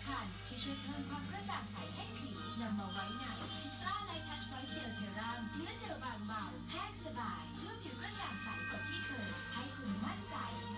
คัญที่ช่วยเพิ่มความกระจ่างใสให้ผิวนำมาไว้ในซิตราไลท์ทัชไวท์เจลเซรั่มเนื้อเจลบางเบาแห้งสบายเพื่อผิวกระจ่างใสกว่าที่เคยให้คุณมั่นใจ